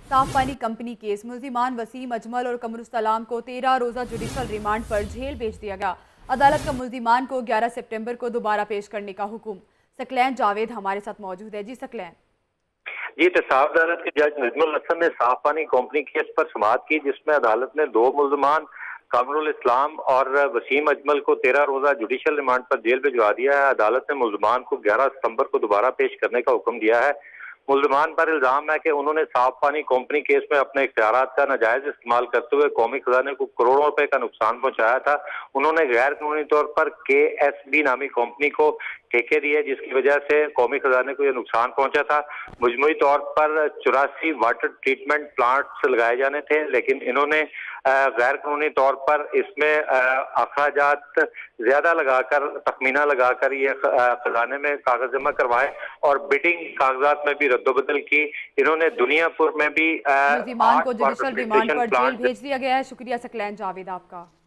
साफ पानी company case मुल्जिमान वसीम अजमल और कमर को 13 रोजा जुडिशल रिमांड पर जेल भेज दिया गया। अदालत का मुल्जिमान को 11 सितंबर को दोबारा पेश करने का हुक्म। सकलैन जावेद हमारे साथ मौजूद है। जी सकलैन। जी, साफ अदालत के जज नजमुल हसन ने साफ पानी कंपनी केस पर समाअत की, जिसमें अदालत ने दो मुल्जिमान कमर और वसीम अजमल को 13 रोजा जुडिशल रिमांड पर जेल भिजवा दिया है। अदालत ने मुल्जिमान को 11 सितंबर को दोबारा पेश करने का हुक्म दिया है। मुल्जिमान पर इल्जाम है कि उन्होंने साफ पानी कंपनी केस में अपने इख्तियारात का नाजायज इस्तेमाल करते हुए कौमी खजाने को करोड़ों रुपए का नुकसान पहुंचाया था। उन्होंने गैर कानूनी तौर पर KSB नामी कंपनी को ठेके दिए, जिसकी वजह से कौमी खजाने को यह नुकसान पहुंचा था। मजमूई तौर पर 84 वाटर ट्रीटमेंट प्लांट्स लगाए जाने थे, लेकिन इन्होंने गैर कानूनी तौर पर इसमें अखराजात ज्यादा लगाकर, तखमीना लगाकर ये खजाने में कागज जमा करवाए और बिडिंग कागजात में भी रद्दोबदल की। इन्होंने दुनियापुर में भी मुल्जिमान को जुडिशल रिमांड पर जेल भेज दिया गया है। शुक्रिया सकलैन जावेद आपका।